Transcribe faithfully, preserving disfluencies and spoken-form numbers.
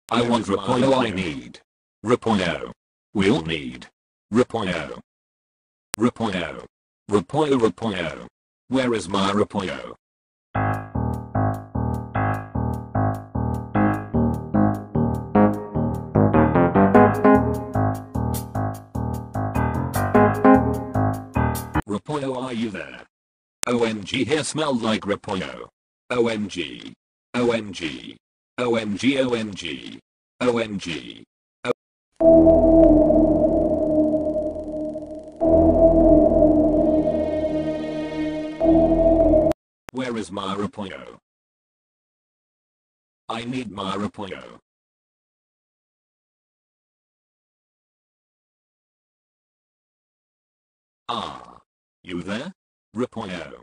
I want repollo. I need repollo. We'll need repollo. Repollo. Repollo. Repollo. Where is my repollo? Repollo, are you there? O M G, here smells like repollo. O M G. O M G. O M G. O M G. O M G. Where is my repollo? I need my repollo. Ah. You there? Repollo.